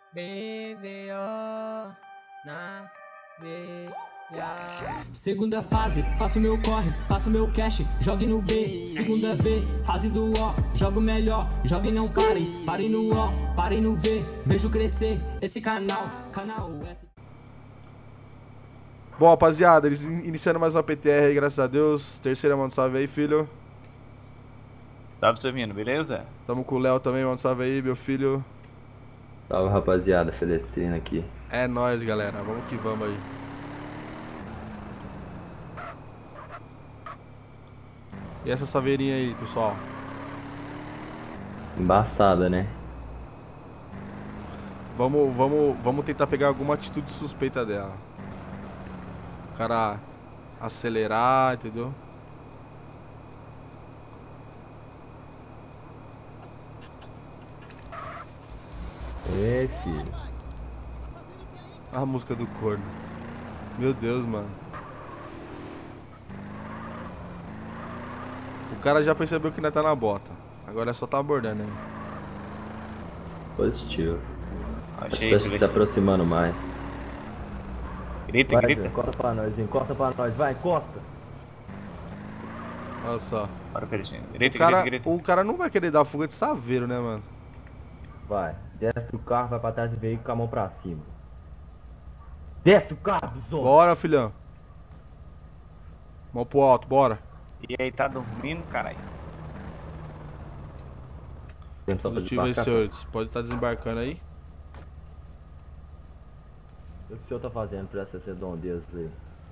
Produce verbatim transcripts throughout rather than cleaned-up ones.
B V O na veia. Segunda fase, faço meu corre, faço meu cash, jogue no B. Segunda V, fase do O, jogo melhor, jogue não pare. Pare no O, pare no V, vejo crescer esse canal, canal S. Bom, rapaziada, eles in- iniciando mais uma P T R aí, graças a Deus. Terceira, manda um salve aí, filho. Salve, seu menino, beleza? Tamo com o Léo também, manda um salve aí, meu filho. Salve, rapaziada, Celestrina aqui. É nóis, galera, vamos que vamos aí. E essa saveirinha aí, pessoal? Embaçada, né? Vamos, vamos, vamos tentar pegar alguma atitude suspeita dela. O cara acelerar, entendeu? É, filho. A música do corno. Meu Deus, mano. O cara já percebeu que ainda tá na bota. Agora é só tá abordando aí. Positivo. Achei, Tá se aproximando mais. Grita, Vai, grita. Júnior, encosta pra nós, encosta pra nós, vai, encosta. Olha só. Bora, Peritinho. O Grita, cara, grita, grita. o cara não vai querer dar fuga de saveiro, né, mano? Vai, desce do carro, vai pra trás do veículo com a mão pra cima. Desce do carro, bizonho. Bora, filhão. Mão pro alto, bora. E aí, tá dormindo, caralho? Atenção pra Positivo aí, desembarcar. senhores. Pode estar desembarcando aí. O que o senhor tá fazendo pra essas redondezas aí?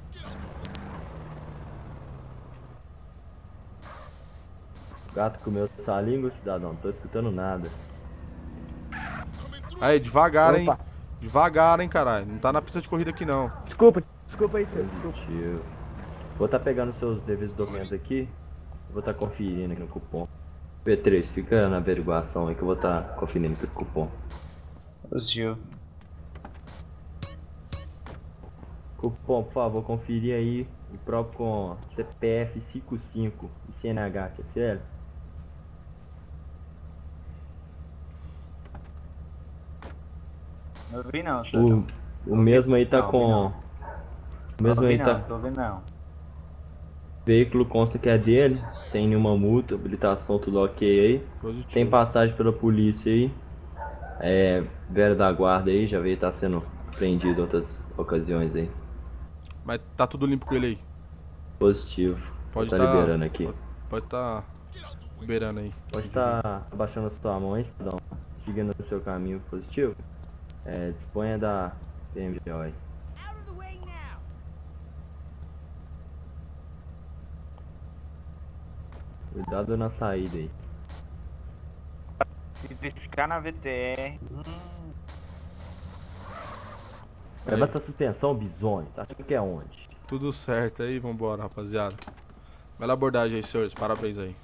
Gato comeu sua língua, cidadão, não tô escutando nada. Aí, devagar, hein. Opa. Devagar, hein, caralho. Não tá na pista de corrida aqui, não. Desculpa, desculpa aí, senhor. Positivo. Vou estar pegando seus devidos documentos aqui. Vou estar conferindo aqui no cupom. P três, fica na averiguação aí que eu vou estar conferindo aqui o cupom. Positivo. Cupom, por favor, conferir aí o próprio com C P F cinquenta e cinco e C N H, Q C L. Não vi não, O, senhor. o mesmo aí tá Não, com... não. O mesmo Não vi aí tá... não, tô vendo não. Veículo consta que é dele, sem nenhuma multa, habilitação, tudo ok aí. Positivo. Tem passagem pela polícia aí. É, velho da guarda aí, já veio estar sendo prendido em outras ocasiões aí. Mas tá tudo limpo com ele aí. Positivo. Pode Vou tá, tá liberando aqui. Pode, pode tá liberando aí. Pode estar abaixando a sua mão aí, cidadão. Seguindo o seu caminho positivo. É, disponha da P M G O aí. Cuidado na saída aí. Se piscar na V T R... Hum, Leva essa suspensão, bizonho. Tá achando que é onde? Tudo certo aí, vambora, rapaziada. Bela abordagem aí, senhores. Parabéns aí.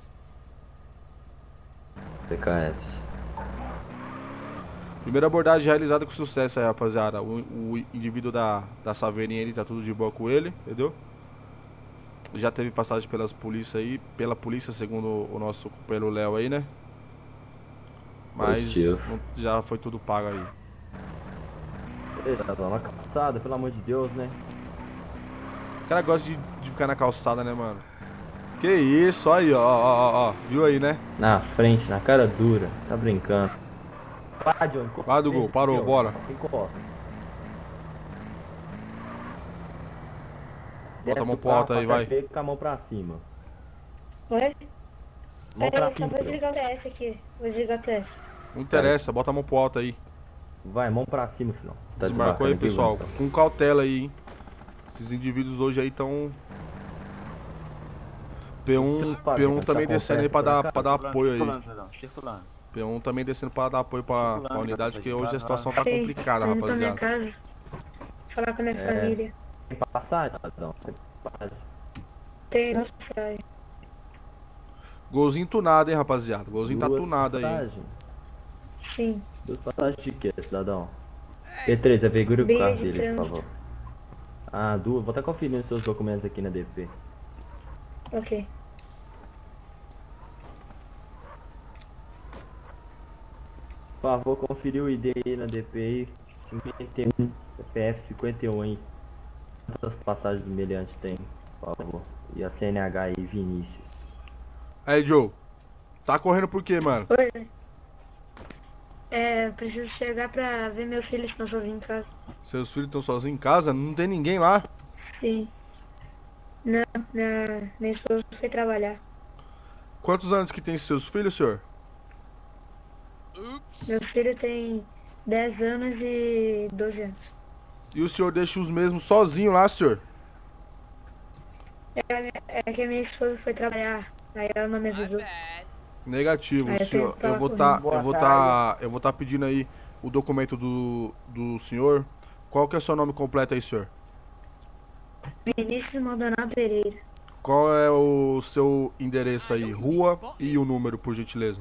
P K S. Primeira abordagem realizada com sucesso aí, rapaziada. O, o indivíduo da, da saveirinha ele tá tudo de boa com ele, entendeu? Já teve passagem pelas polícias aí, pela polícia, segundo o nosso companheiro Léo aí, né? Mas Positivo. não- já foi tudo pago aí. Ei, cidadão, na calçada, pelo amor de Deus, né? O cara gosta de, de ficar na calçada, né, mano? Que isso, aí, ó, ó, ó, ó. Viu aí, né? Na frente, na cara dura. Tá brincando. Vai, Johnny. Vai do gol, parou, bora. Encosta. Bota a mão pro alto aí, vai. Com a mão pra cima. Oi? Mão pra Peraí, só cima. vou filho. desligar o T S aqui. Vou desligar o T S. Não interessa, bota a mão pro alto aí. Vai, mão pra cima, filhão. Tá Desembarcou aí, desmarcando aqui, pessoal. Wilson? Com cautela aí, hein? Esses indivíduos hoje aí estão. P um, P um também descendo aí pra dar, pra dar apoio aí. circulando, perdão, circulando. P um também descendo pra dar apoio pra, pra unidade, porque hoje a situação tá Sei, complicada, tô indo pra minha rapaziada. casa. Falar com a minha É. família. Tem passagem, cidadão? Tem passagem. Tem, nossa, praia. Golzinho tunado, hein, rapaziada. Golzinho tá Duas tunado aí. passagens? Sim. Duas passagens de quê, cidadão? P três, averigure o Beijo, carro dele, por trânsito. favor. Ah, duas. Vou estar conferindo seus documentos aqui na D P. Ok. Por favor, conferir o I D aí na D P I. cinquenta e um, C P F cinquenta e um aí. Quantas passagens do meliante tem, por favor? E a C N H aí, Vinícius. Aí, Joe. Tá correndo por quê, mano? Oi. É, eu preciso chegar pra ver meus filhos que estão sozinhos em casa. Seus filhos estão sozinhos em casa? Não tem ninguém lá? Sim. Não, minha, minha esposa foi trabalhar. Quantos anos que tem seus filhos, senhor? Meu filho tem dez anos e doze anos. E o senhor deixa os mesmos sozinhos lá, senhor? É, é que a minha esposa foi trabalhar, aí ela não me avisou. Negativo, Ah, eu senhor. tenho que falar Eu vou com tá, ele. eu vou tá, eu vou tá pedindo aí o documento do do senhor. Qual que é o seu nome completo aí, senhor? Vinícius Maldonado Pereira. Qual é o seu endereço aí? Rua e o número, por gentileza.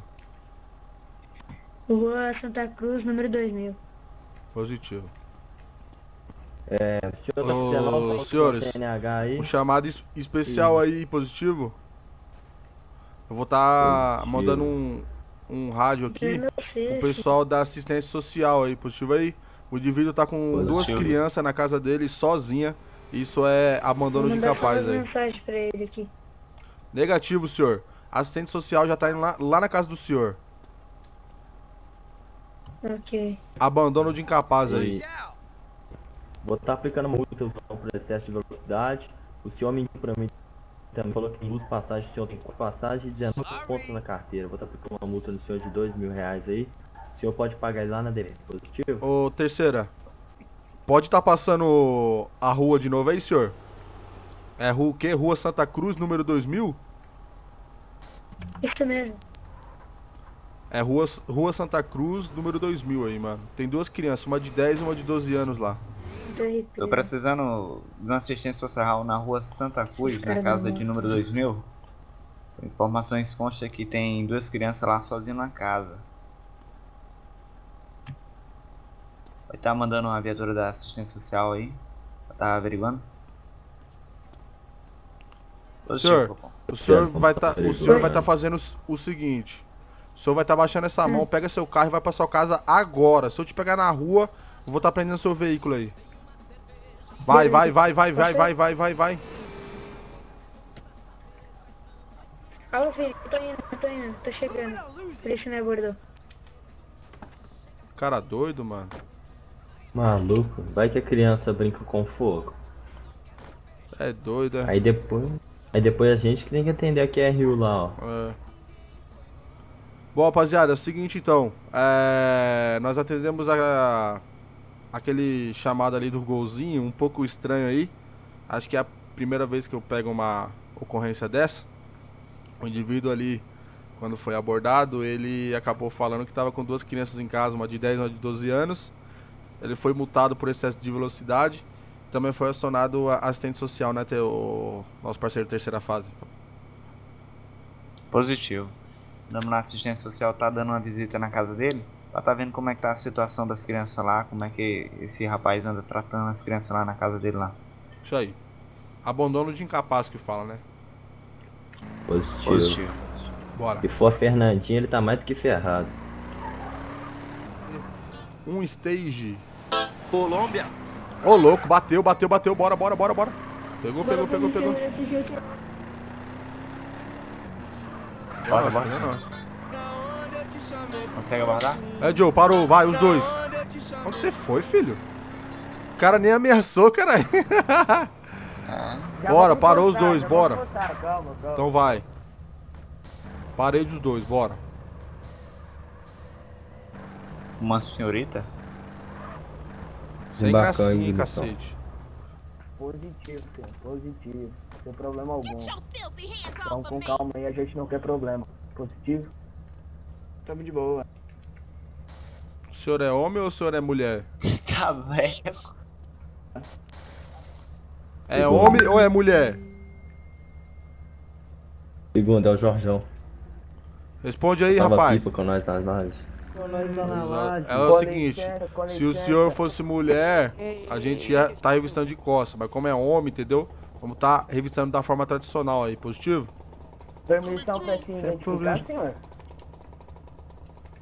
Rua Santa Cruz, número dois mil. Positivo. É, o senhor tá Ô, funcionando com senhores, a C N H aí? Um chamado es- especial aí, positivo. Eu vou tá Positivo. mandando um, um rádio aqui Meu pro filho, pessoal da assistência social aí, positivo aí. O indivíduo tá com duas Positivo. crianças na casa dele sozinha. Isso é vou abandono de mandar incapaz só aí. uma mensagem pra ele aqui. Negativo, senhor. Assistente social já tá indo lá, lá na casa do senhor. Ok. Abandono de incapaz aí. E vou estar aplicando uma multa por excesso de velocidade. O senhor mentiu pra mim também, falou que tem duas passagens, o senhor tem quatro passagens e dezenove pontos na carteira. Vou estar aplicando uma multa no senhor de dois mil reais aí. O senhor pode pagar ele lá na D P. Positivo? Ô, terceira. Pode estar passando a rua de novo aí, senhor? É rua o quê? Rua Santa Cruz, número dois mil? Isso mesmo. É rua, rua Santa Cruz, número dois mil aí, mano. Tem duas crianças, uma de dez e uma de doze anos lá. Do R P. Tô precisando de uma assistência social na rua Santa Cruz, na Caramba. casa de número dois mil. Informações consta que tem duas crianças lá sozinhas na casa. Vai estar mandando uma viatura da assistência social aí. Vai estar averiguando. Positivo, Senhor, Copom. O senhor Certo, vai tá, o perigoso. senhor vai estar fazendo o, o seguinte. O senhor vai estar baixando essa mão, pega seu carro e vai pra sua casa agora. Se eu te pegar na rua, eu vou estar prendendo seu veículo aí. Vai, vai, vai, vai, vai, vai, vai, vai, vai. Alô, filho, tô indo, tô indo, tô chegando. Polícia me abordou. Cara doido, mano. Maluco, vai que a criança brinca com fogo. É doido, é. Aí depois. Aí depois a gente que tem que atender a Q R U lá, ó. É. Bom, rapaziada, é o seguinte então. É... Nós atendemos a... aquele chamado ali do golzinho, um pouco estranho aí. Acho que é a primeira vez que eu pego uma ocorrência dessa. O indivíduo ali, quando foi abordado, ele acabou falando que estava com duas crianças em casa, uma de dez e uma de doze anos. Ele foi multado por excesso de velocidade. Também foi acionado a assistente social, né, o nosso parceiro terceira fase. Positivo. Dando na assistência social, tá dando uma visita na casa dele. Pra tá vendo como é que tá a situação das crianças lá, como é que esse rapaz anda tratando as crianças lá na casa dele lá. Isso aí. Abandono de incapaz que fala, né? Positivo. Bora. Se for a Fernandinha, ele tá mais do que ferrado. Um stage. Colômbia. Ô, louco, bateu, bateu, bateu. Bora, bora, bora, bora. Pegou, pegou, pegou, pegou. Bora, Não, bora. acho que não. Consegue abordar? É, Joe, parou, vai, os dois. Onde você foi, filho? O cara nem ameaçou, caralho. É. Bora, parou os dois, bora. Então vai. Parei dos dois, bora. Uma senhorita? Sem Bacana, gracinha, hein, cacete. Positivo, senhor, positivo. Sem problema algum. Então com calma aí, a gente não quer problema. Positivo? Tamo de boa. O senhor é homem ou o senhor é mulher? Tá velho. É homem ou é mulher? Segundo, é o Jorjão. Responde aí, Tava rapaz. pipa com nós nas lajes. É o seguinte, se o senhor fosse mulher, a gente ia tá revistando de costas, mas como é homem, entendeu? Vamos tá revistando da forma tradicional aí, positivo? Permissão pra se identificar, senhor?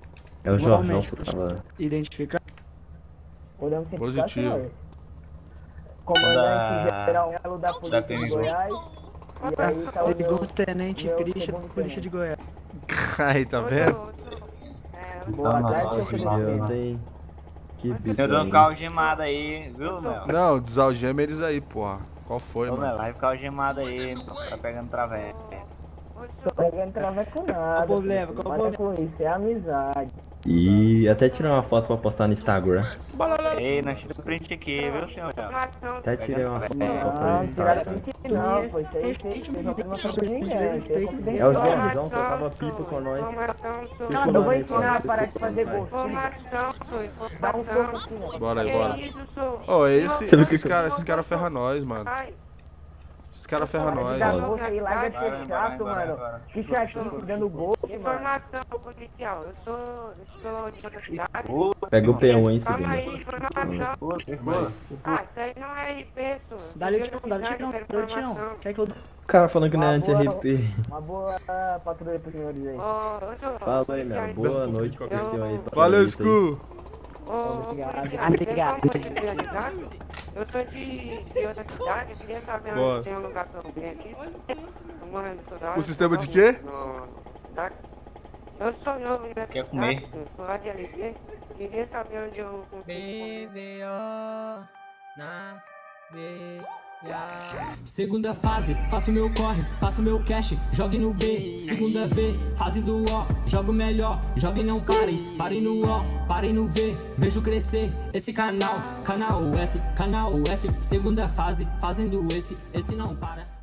É o Jorjão Igualmente, que tava... Identificar? Podemos identificar, Positivo. senhor. Comandante Da- geral da da Polícia P M de G. Goiás. E aí tá o meu, Segundo Tenente meu Christian, segundo Polícia tenente. de Goiás. Aí, tá vendo? Boa tarde, seu Meu Felipe. Deus, hein? Que O senhor deu um bicho, carro gemado aí, viu, Mel? Não, desalgema eles aí, porra. Qual foi, Ô, mano? Mel, vai ficar gemado aí, tá pegando traveco. Tô pegando traveco nada. Qual o problema? filho. Qual o Para com isso, é amizade. E até tirar uma foto pra postar no Instagram. Ei, nós tiramos print aqui, viu, senhor? Até tirei uma foto pra Não, postar tirar no print Instagram. não, pô. Isso aí vocês vocês não podem mostrar pra ninguém. Isso aí é É o confidencial. Germzão, tocava pipa com nós. Cara, eu vou ensinar a parar de fazer gol. Dá um soco assim, ó. Bora aí, bora. Ô, esse, Você viu esses que- caras esses cara ferram nós, mano. Esses caras ferram nós, Dá mano. gol aí, larga de Vai, ser vai, chato, vai, vai, mano. vai. Que chatinho, dando gol, mano. Informação policial, eu sou, eu sou de outra cidade. Pega o P um em Calma seguida. aí, informação. Ah, isso aí não é R P, senhor. Dá-lhe tirão, dá-lhe tirão, dá-lhe tirão. Quer que eu... O cara falando que não é Uma boa- anti-R P. Uma boa patrulha pros senhores aí. Ô, ô, senhor. Fala aí, meu. Boa noite, qualquer um aí. Valeu, Isso aí. Scu! Ô, ô, Obrigado. policial, Obrigado. tem como você me avisar? Eu sou de, de outra cidade, eu queria saber Bora. onde tem um lugar pra eu ver aqui. Eu moro no litoral, O sistema de eu quê? no- tá? Eu sou novo em Quer comer? eu sou lá de L P. Queria saber onde eu consigo B V O na veia. Segunda fase, faço meu corre, faço meu cash, jogue no B. Segunda V, fase do O, jogo melhor, jogue não pare. Pare no O, pare no V, vejo crescer esse canal. Canal S, canal F, segunda fase, fazendo esse, esse não para.